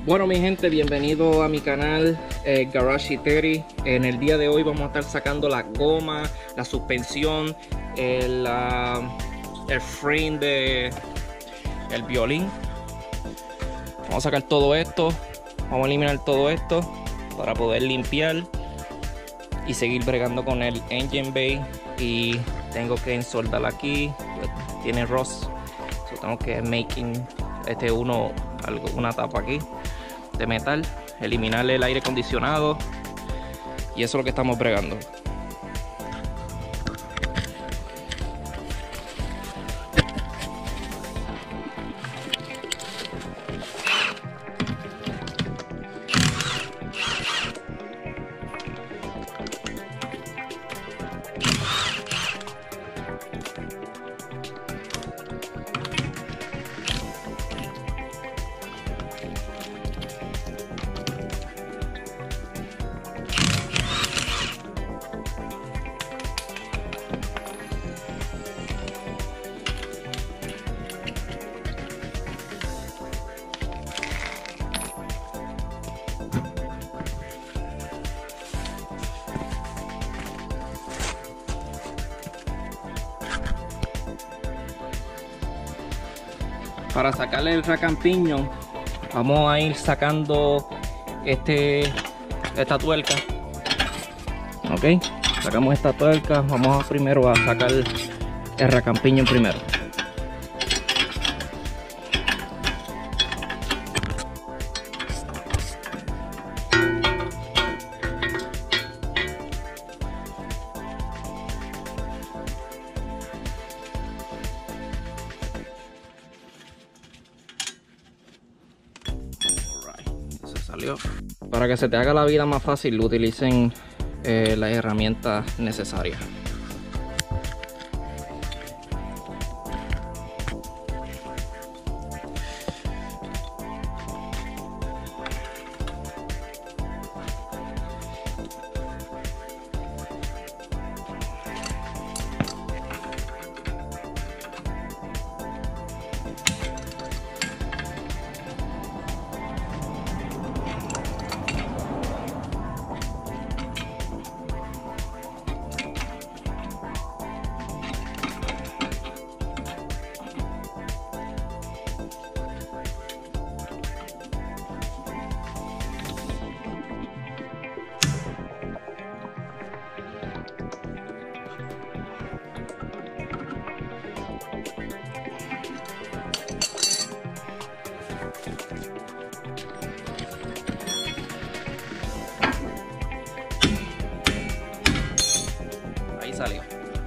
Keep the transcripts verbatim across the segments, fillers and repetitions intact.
Bueno, mi gente, bienvenido a mi canal eh, Garage Iteri. En el día de hoy vamos a estar sacando la goma, la suspensión, el, uh, el frame de el violín. Vamos a sacar todo esto, vamos a eliminar todo esto para poder limpiar y seguir bregando con el engine bay. Y tengo que ensoldar aquí, tiene rust, so tengo que making este uno algo, una tapa aquí de metal, eliminarle el aire acondicionado, y eso es lo que estamos bregando. Para sacarle el racampiño vamos a ir sacando este esta tuerca. Ok, sacamos esta tuerca. Vamos a primero a sacar el racampiño primero. Salió. Para que se te haga la vida más fácil, utilicen eh, las herramientas necesarias. Salió.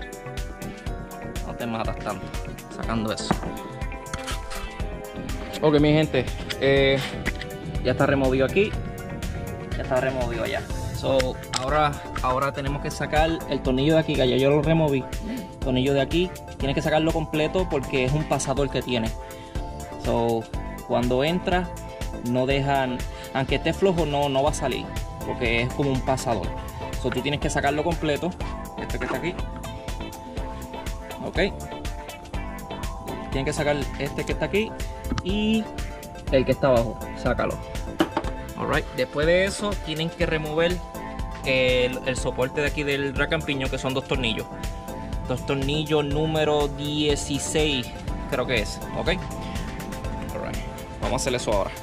No te matas tanto sacando eso. Ok, mi gente, eh, ya está removido aquí, ya está removido allá. So, ahora, ahora tenemos que sacar el tornillo de aquí, que ya yo lo removí. El tornillo de aquí tienes que sacarlo completo porque es un pasador que tiene. So, cuando entra, no dejan, aunque esté flojo, no, no va a salir porque es como un pasador. So, tú tienes que sacarlo completo. Este que está aquí, ok, tienen que sacar este que está aquí y el que está abajo, sácalo. Alright, después de eso tienen que remover el, el soporte de aquí del racampiño, que son dos tornillos, dos tornillos número dieciséis creo que es, ok. Alright, vamos a hacer eso ahora.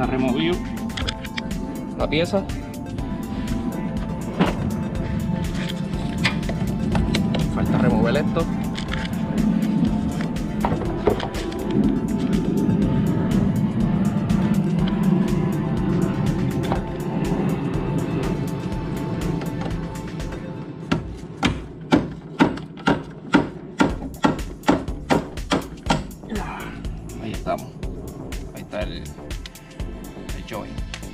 está removido la pieza. Falta remover esto. Ahí estamos. Ahí está el, el joint.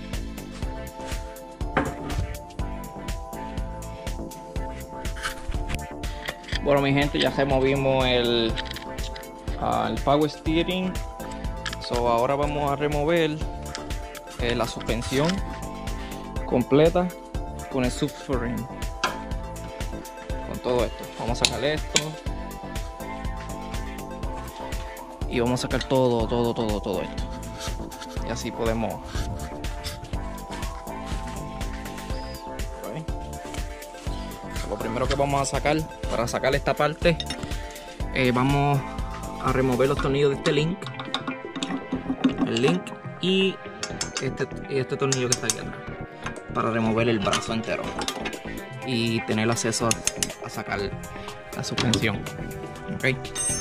Bueno, mi gente, ya removimos el, uh, el power steering. So, ahora vamos a remover eh, la suspensión completa con el subframe. Con todo esto. Vamos a sacar esto. Y vamos a sacar todo, todo, todo, todo esto. Y así podemos. Okay. Lo primero que vamos a sacar, para sacar esta parte, eh, vamos a remover los tornillos de este link. El link y este, este tornillo que está aquí atrás. Para remover el brazo entero. Y tener acceso a, a sacar la suspensión. Ok.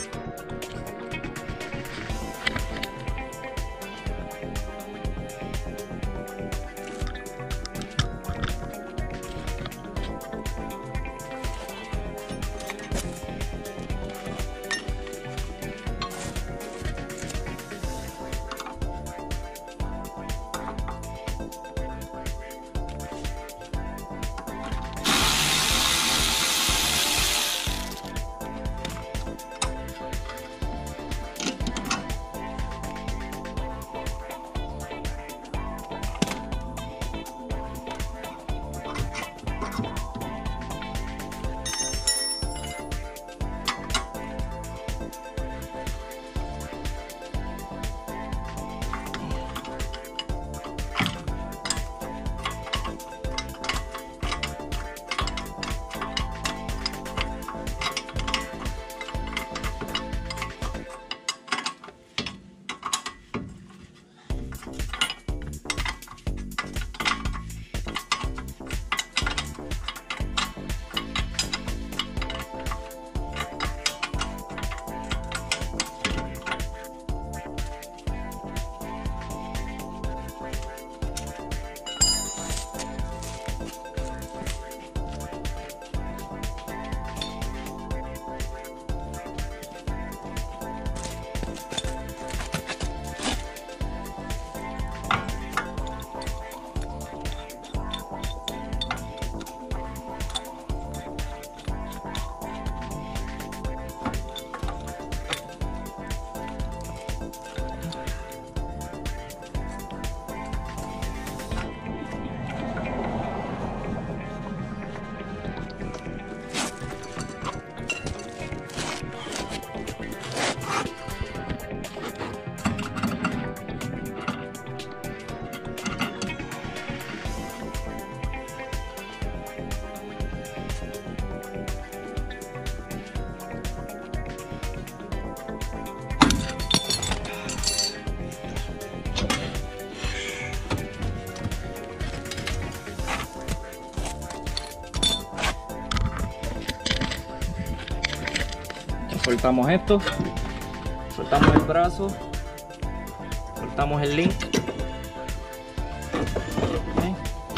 Soltamos esto, soltamos el brazo, soltamos el link. Okay.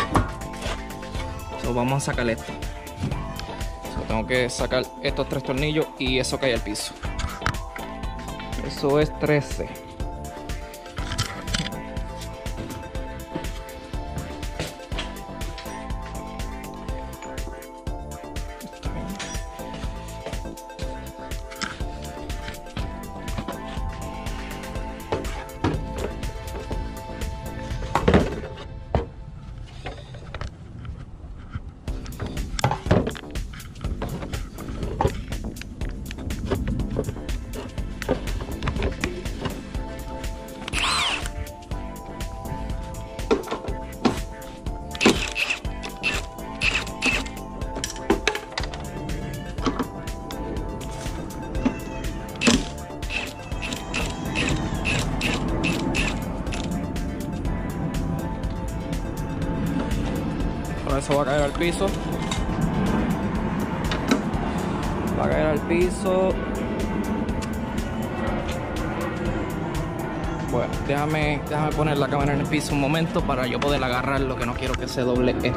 So, vamos a sacar esto. So, tengo que sacar estos tres tornillos y eso cae al piso. Eso es trece. eso va a caer al piso. Va a caer al piso. Bueno, déjame, déjame poner la cámara en el piso un momento para yo poder agarrar lo que no quiero que se doble esto.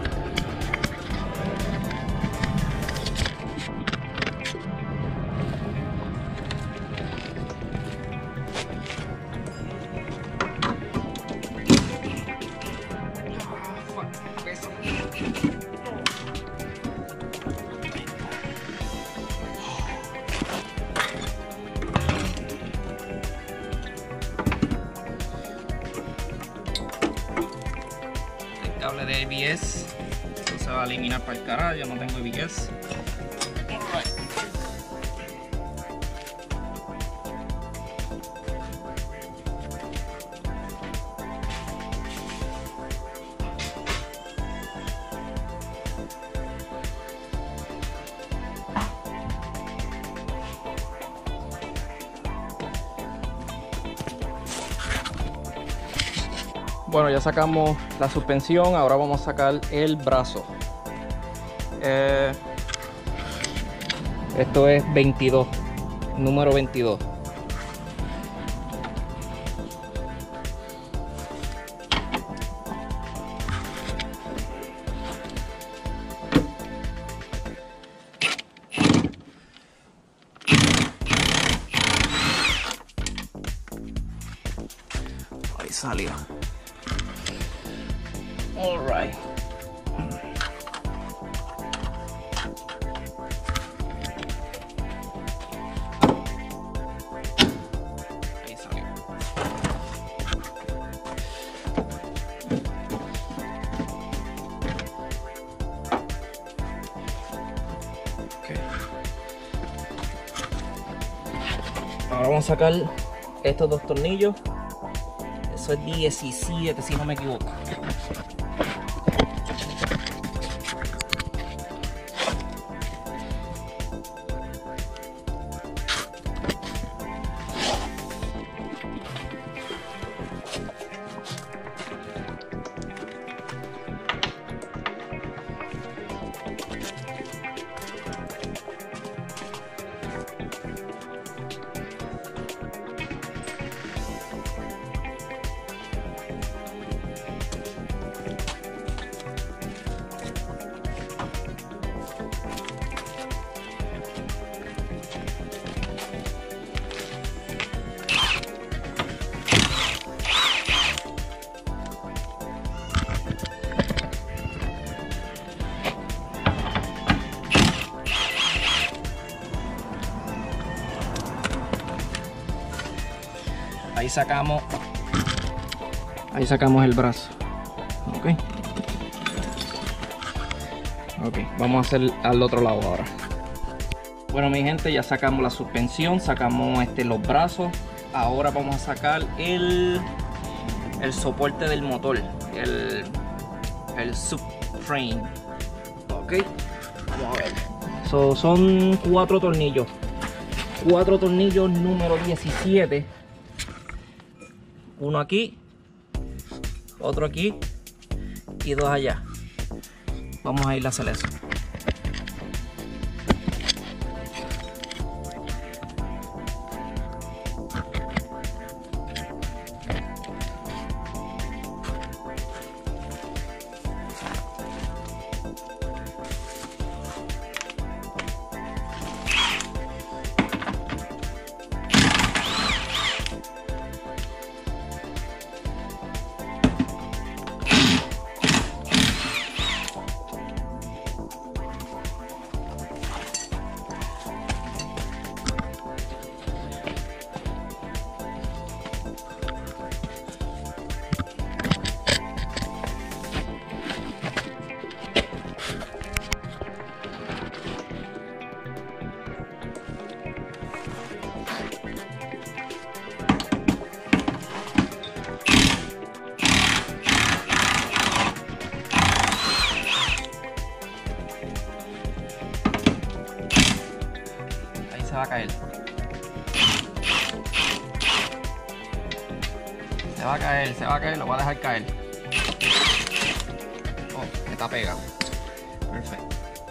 Cable de A B S, esto se va a eliminar para el carajo, yo no tengo A B S. Alright. Bueno, ya sacamos la suspensión, ahora vamos a sacar el brazo. Eh, esto es veintidós, número veintidós. Ahí salió. All right. Ahí salió. Okay. Ahora vamos a sacar estos dos tornillos. Eso es diecisiete si no me equivoco. Ahí sacamos, ahí sacamos el brazo. Ok. Ok, vamos a hacer al otro lado ahora. Bueno, mi gente, ya sacamos la suspensión, sacamos este, los brazos. Ahora vamos a sacar el, el soporte del motor, el, el subframe. Ok, vamos a ver. So, son cuatro tornillos. Cuatro tornillos número diecisiete. Uno aquí, otro aquí y dos allá. Vamos a ir a hacer eso. Se va a caer. Se va a caer, se va a caer, lo voy a dejar caer. Oh, está pegado. Perfecto.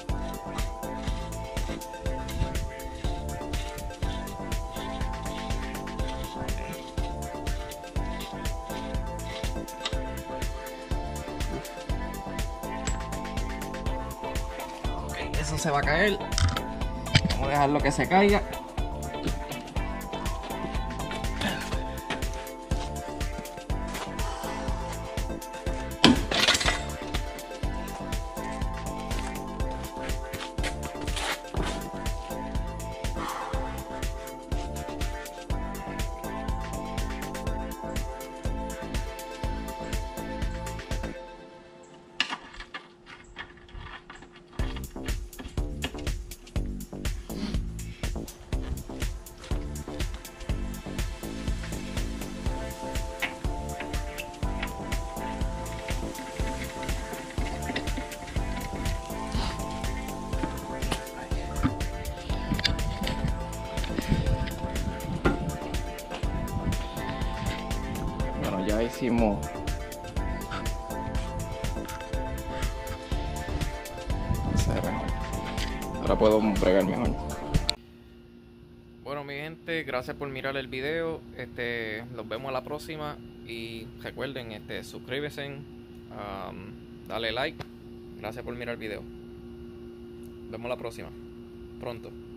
Ok, eso se va a caer. Vamos a dejarlo que se caiga. Bueno, ya hicimos ahora puedo bregar mejor. Bueno, mi gente, gracias por mirar el video. Este, los vemos a la próxima y recuerden, este, suscríbete, um, dale like. Gracias por mirar el video. Nos vemos la próxima, pronto.